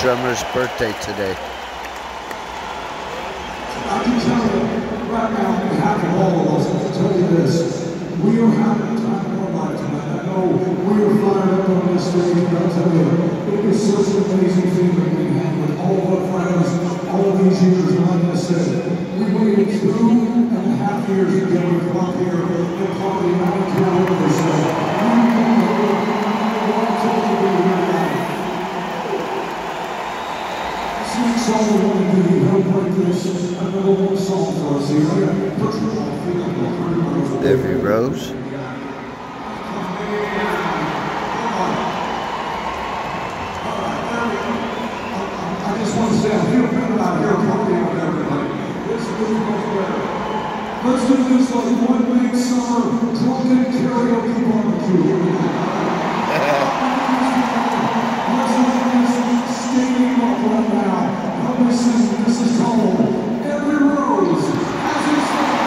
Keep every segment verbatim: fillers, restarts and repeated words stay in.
drummer's birthday today. I can tell you right now, on behalf of all of us, I can tell you this. We are having the time of our life tonight. I know we are fired up on this stage, and I'll tell you, it is such an amazing feeling being had with all of our friends, all these years, and like I said, we waited two and a half years to be able to come up here and party and I can't wait this way. We want to be here tonight. Six all we want to do, help break this, another one song for us here. Put your feet on the ground. Every Rose. I just want to say, I feel good about here partying with everybody. This is really much better. Let's do this like one big summer drunken karaoke barbecue. Let's let this stadium up right now. Help me sing. This is called Every Rose Has Its Thorn.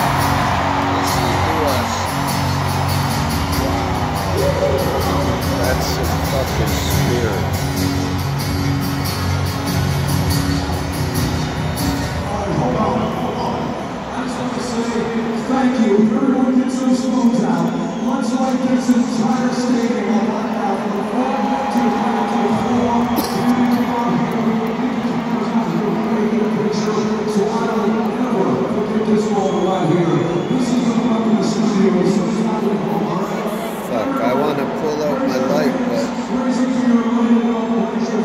That's some fucking spirit. Hold on, hold on. I just want to say thank you. Everyone gets those phones out. Much like this entire stadium on right now, from the front to the back to the floor, you need to come out here. You need to come out here and get a picture. So I don't ever forget this moment right here. This is the up in the studio, so it's not at home, all right? Fuck, I want to pull out my light, but... Raise it to your middle,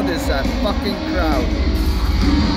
crowd is that fucking crowd.